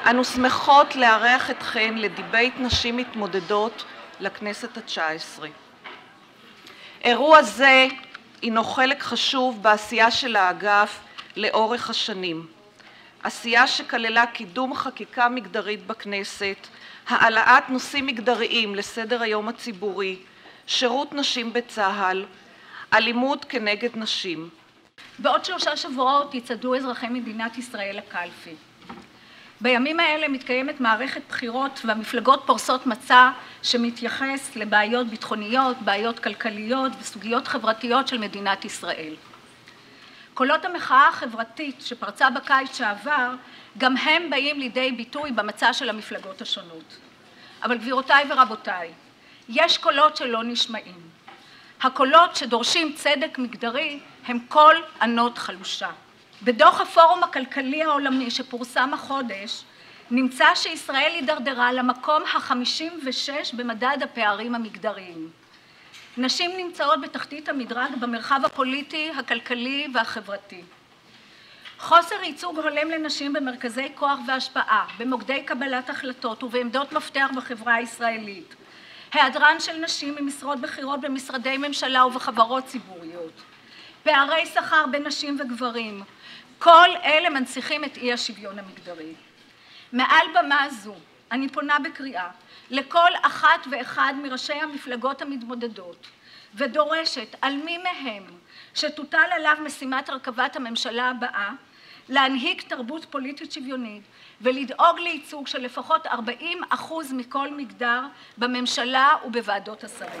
אנו שמחות לארח אתכן לדיבייט נשים מתמודדות לכנסת ה-19. אירוע זה הינו חלק חשוב בעשייה של האגף לאורך השנים. עשייה שכללה קידום חקיקה מגדרית בכנסת, העלאת נושאים מגדריים לסדר היום הציבורי, שירות נשים בצה"ל, אלימות כנגד נשים. בעוד 3 שבועות יצעדו אזרחי מדינת ישראל לקלפי. בימים האלה מתקיימת מערכת בחירות והמפלגות פורסות מצע שמתייחס לבעיות ביטחוניות, בעיות כלכליות וסוגיות חברתיות של מדינת ישראל. קולות המחאה החברתית שפרצה בקיץ שעבר, גם הם באים לידי ביטוי במצע של המפלגות השונות. אבל גבירותיי ורבותיי, יש קולות שלא נשמעים. הקולות שדורשים צדק מגדרי הם קול ענות חלושה. בדוח הפורום הכלכלי העולמי שפורסם החודש, נמצא שישראל הידרדרה למקום ה-56 במדד הפערים המגדריים. נשים נמצאות בתחתית המדרג במרחב הפוליטי, הכלכלי והחברתי. חוסר ייצוג הולם לנשים במרכזי כוח והשפעה, במוקדי קבלת החלטות ובעמדות מפתח בחברה הישראלית. היעדרן של נשים ממשרות בכירות במשרדי ממשלה ובחברות ציבוריות. פערי שכר בין נשים וגברים. כל אלה מנציחים את אי השוויון המגדרי. מעל במה זו אני פונה בקריאה לכל אחת ואחד מראשי המפלגות המתמודדות ודורשת על מי מהם שתוטל עליו משימת הרכבת הממשלה הבאה להנהיג תרבות פוליטית שוויונית ולדאוג לייצוג של לפחות 40% מכל מגדר בממשלה ובוועדות השרים.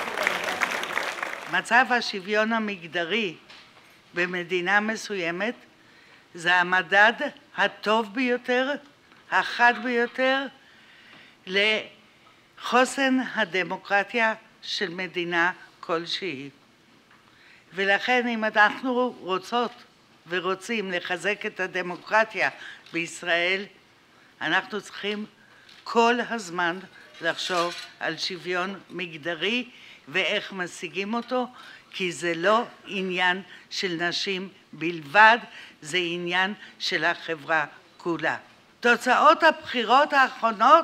מצב השוויון המגדרי במדינה מסוימת זה המדד הטוב ביותר, החד ביותר, לחוסן הדמוקרטיה של מדינה כלשהי. ולכן אם אנחנו רוצות ורוצים לחזק את הדמוקרטיה בישראל, אנחנו צריכים כל הזמן לחשוב על שוויון מגדרי ואיך משיגים אותו, כי זה לא עניין של נשים בלבד, זה עניין של החברה כולה. תוצאות הבחירות האחרונות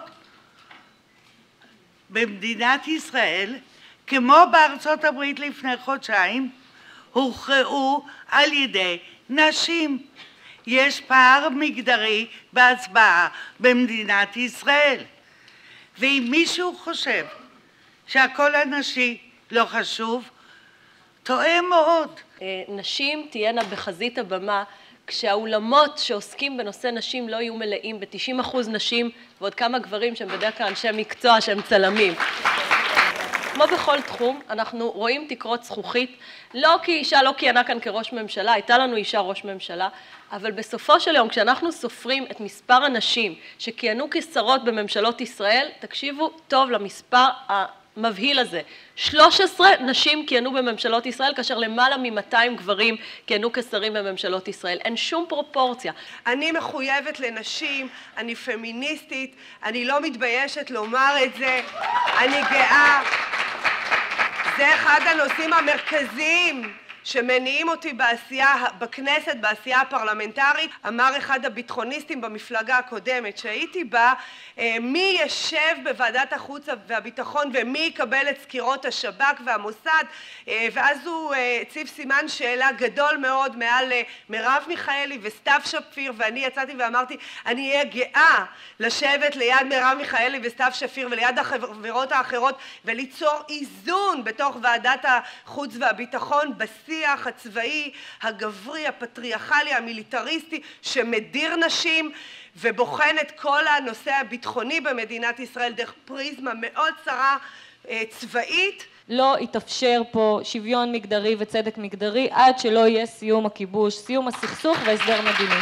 במדינת ישראל, כמו בארצות הברית לפני חודשיים, הוכרעו על ידי נשים. יש פער מגדרי בהצבעה במדינת ישראל. ואם מישהו חושב שהקול הנשי לא חשוב, טועה מאוד. נשים תהיינה בחזית הבמה כשהאולמות שעוסקים בנושא נשים לא יהיו מלאים ב-90% נשים ועוד כמה גברים שהם בדרך כלל אנשי מקצוע שהם צלמים. כמו בכל תחום, אנחנו רואים תקרות זכוכית, לא כי אישה לא כיהנה כאן כראש ממשלה, הייתה לנו אישה ראש ממשלה, אבל בסופו של יום, כשאנחנו סופרים את מספר הנשים שכיהנו כשרות בממשלות ישראל, תקשיבו טוב למספר המבהיל הזה. 13 נשים כיהנו בממשלות ישראל, כאשר למעלה מ-200 גברים כיהנו כשרים בממשלות ישראל. אין שום פרופורציה. אני מחויבת לנשים, אני פמיניסטית, אני לא מתביישת לומר את זה, אני גאה. זה אחד הנושאים המרכזיים שמניעים אותי בעשייה בכנסת, בעשייה הפרלמנטרית. אמר אחד הביטחוניסטים במפלגה הקודמת שהייתי בה, מי ישב בוועדת החוץ והביטחון ומי יקבל את סקירות השב"כ והמוסד, ואז הוא הציב סימן שאלה גדול מאוד מעל מרב מיכאלי וסתיו שפיר, ואני יצאתי ואמרתי אני אהיה גאה לשבת ליד מרב מיכאלי וסתיו שפיר וליד החברות האחרות וליצור איזון בתוך ועדת החוץ והביטחון בשיח הצבאי, הגברי, הפטריארכלי, המיליטריסטי שמדיר נשים ובוחן את כל הנושא הביטחוני במדינת ישראל דרך פריזמה מאוד צרה צבאית. לא יתאפשר פה שוויון מגדרי וצדק מגדרי עד שלא יהיה סיום הכיבוש, סיום הסכסוך והסדר מדיני.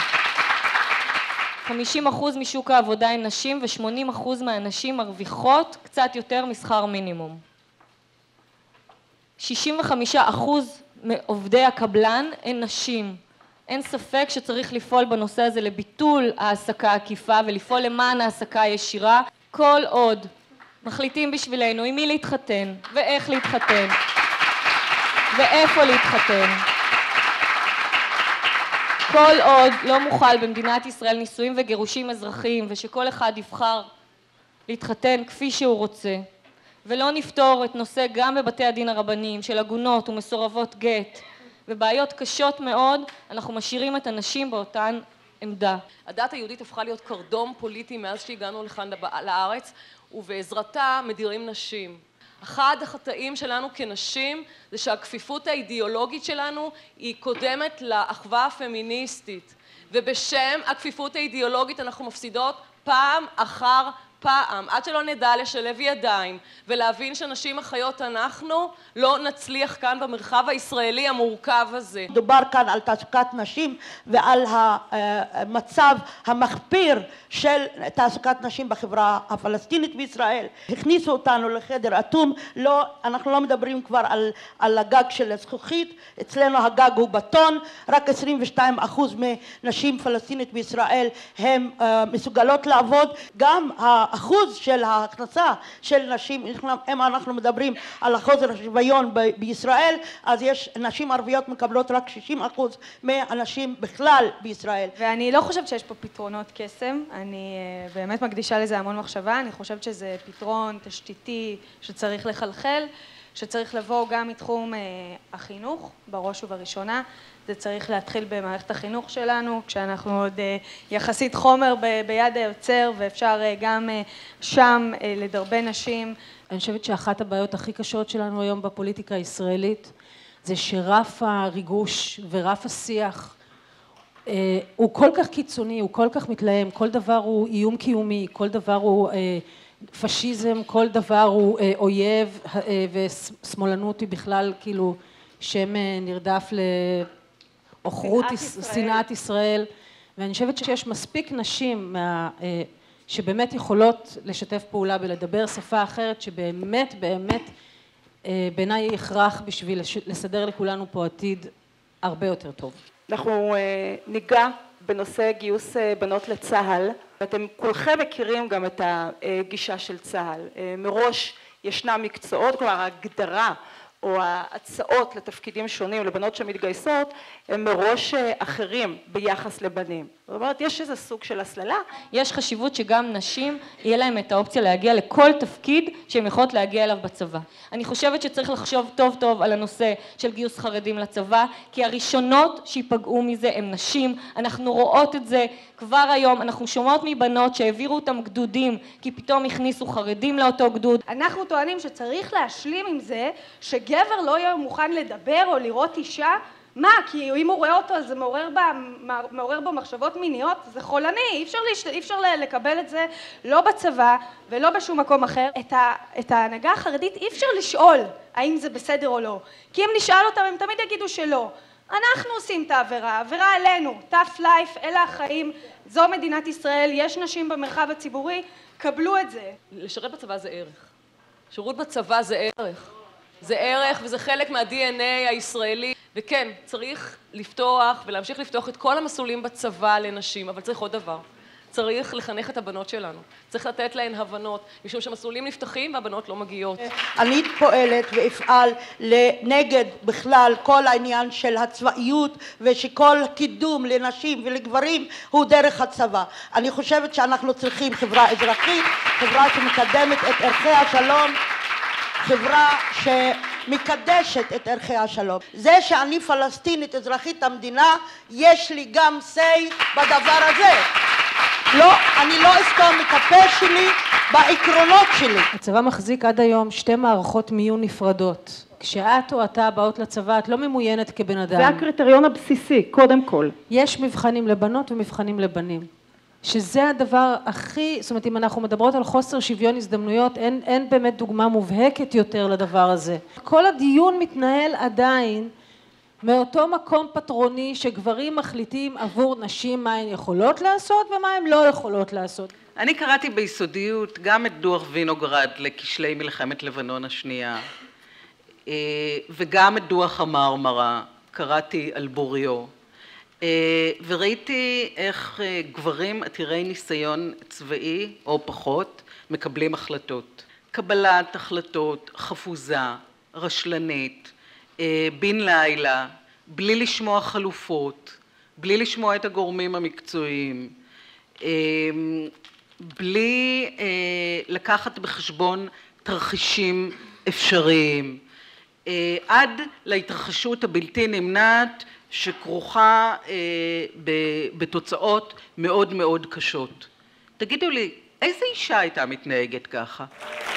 50% משוק העבודה הן נשים ו80% מהנשים מרוויחות קצת יותר משכר מינימום. 65% מעובדי הקבלן הן נשים. אין ספק שצריך לפעול בנושא הזה לביטול העסקה עקיפה ולפעול למען העסקה ישירה. כל עוד מחליטים בשבילנו עם מי להתחתן ואיך להתחתן ואיפה להתחתן כל עוד לא מוחל במדינת ישראל נישואים וגירושים אזרחיים ושכל אחד יבחר להתחתן כפי שהוא רוצה, ולא נפתור את נושא גם בבתי הדין הרבניים של עגונות ומסורבות גט ובעיות קשות מאוד, אנחנו משאירים את הנשים באותן עמדה. הדת היהודית הפכה להיות קרדום פוליטי מאז שהגענו לכאן לארץ, ובעזרתה מדירים נשים. אחד החטאים שלנו כנשים זה שהכפיפות האידיאולוגית שלנו היא קודמת לאחווה הפמיניסטית, ובשם הכפיפות האידיאולוגית אנחנו מפסידות פעם אחר פעם. עד שלא נדע לשלב ידיים ולהבין שנשים אחיות אנחנו, לא נצליח כאן במרחב הישראלי המורכב הזה. דובר כאן על תעסוקת נשים ועל המצב המחפיר של תעסוקת נשים בחברה הפלסטינית בישראל. הכניסו אותנו לחדר אטום, אנחנו לא מדברים כבר על הגג של הזכוכית, אצלנו הגג הוא בטון, רק 22% מנשים פלסטינית בישראל הן מסוגלות לעבוד. גם האחוז של ההכנסה של נשים, אם אנחנו מדברים על חוסר השוויון בישראל, אז יש נשים ערביות מקבלות רק 60% מהנשים בכלל בישראל. ואני לא חושבת שיש פה פתרונות קסם, אני באמת מקדישה לזה המון מחשבה, אני חושבת שזה פתרון תשתיתי שצריך לחלחל, שצריך לבוא גם מתחום החינוך בראש ובראשונה. זה צריך להתחיל במערכת החינוך שלנו, כשאנחנו עוד יחסית חומר ביד היוצר, ואפשר גם שם לדרבן נשים. אני חושבת שאחת הבעיות הכי קשות שלנו היום בפוליטיקה הישראלית, זה שרף הריגוש ורף השיח הוא כל כך קיצוני, הוא כל כך מתלהם, כל דבר הוא איום קיומי, כל דבר הוא פשיזם, כל דבר הוא אויב, ושמאלנות היא בכלל כאילו שם נרדף לעוכרות שנאת ישראל. ואני חושבת שיש מספיק נשים שבאמת יכולות לשתף פעולה ולדבר שפה אחרת, שבאמת באמת בעיניי הכרח בשביל לסדר לכולנו פה עתיד הרבה יותר טוב. אנחנו ניגע בנושא גיוס בנות לצה"ל, ואתם כולכם מכירים גם את הגישה של צה"ל. מראש ישנם מקצועות, כלומר ההגדרה או ההצעות לתפקידים שונים לבנות שמתגייסות הם מראש אחרים ביחס לבנים. זאת אומרת, יש איזה סוג של הסללה. יש חשיבות שגם נשים יהיה להם את האופציה להגיע לכל תפקיד שהן יכולות להגיע אליו בצבא. אני חושבת שצריך לחשוב טוב טוב על הנושא של גיוס חרדים לצבא, כי הראשונות שיפגעו מזה הם נשים. אנחנו רואות את זה כבר היום, אנחנו שומעות מבנות שהעבירו אותם גדודים כי פתאום הכניסו חרדים לאותו גדוד. אנחנו טוענים שצריך להשלים עם זה שגבר לא יהיה מוכן לדבר או לראות אישה. מה? כי אם הוא רואה אותו אז זה מעורר בו מחשבות מיניות, זה חולני, אי אפשר לקבל את זה לא בצבא ולא בשום מקום אחר. את ההנהגה החרדית אי אפשר לשאול האם זה בסדר או לא, כי אם נשאל אותם הם תמיד יגידו שלא. אנחנו עושים את העבירה עלינו, tough life, אלה החיים, זו מדינת ישראל, יש נשים במרחב הציבורי, קבלו את זה. לשרת בצבא זה ערך. שירות בצבא זה ערך. זה ערך וזה חלק מה-DNA הישראלי. וכן, צריך לפתוח ולהמשיך לפתוח את כל המסלולים בצבא לנשים, אבל צריך עוד דבר. צריך לחנך את הבנות שלנו. צריך לתת להן הבנות, משום שמסלולים נפתחים והבנות לא מגיעות. אני פועלת ואפעל נגד בכלל כל העניין של הצבאיות, ושכל קידום לנשים ולגברים הוא דרך הצבא. אני חושבת שאנחנו צריכים חברה אזרחית, חברה שמקדמת את ערכי השלום, חברה שמקדשת את ערכי השלום. זה שאני פלסטינית אזרחית המדינה, יש לי גם say בדבר הזה. לא, אני לא אסתום את הפה שלי בעקרונות שלי. הצבא מחזיק עד היום 2 מערכות מיון נפרדות. כשאת או אתה באות לצבא, את לא ממוינת כבן אדם. זה הקריטריון הבסיסי, קודם כל. יש מבחנים לבנות ומבחנים לבנים. שזה הדבר הכי, זאת אומרת, אם אנחנו מדברות על חוסר שוויון הזדמנויות, אין באמת דוגמה מובהקת יותר לדבר הזה. כל הדיון מתנהל עדיין מאותו מקום פטרוני שגברים מחליטים עבור נשים מה הן יכולות לעשות ומה הן לא יכולות לעשות. אני קראתי ביסודיות גם את דוח וינוגרד לכשלי מלחמת לבנון השנייה, וגם את דוח המרמרה, קראתי על בוריו, וראיתי איך גברים עתירי ניסיון צבאי או פחות מקבלים החלטות. קבלת החלטות חפוזה, רשלנית, בן לילה, בלי לשמוע חלופות, בלי לשמוע את הגורמים המקצועיים, בלי לקחת בחשבון תרחישים אפשריים, עד להתרחשות הבלתי נמנעת שכרוכה בתוצאות מאוד מאוד קשות. תגידו לי, איזה אישה הייתה מתנהגת ככה?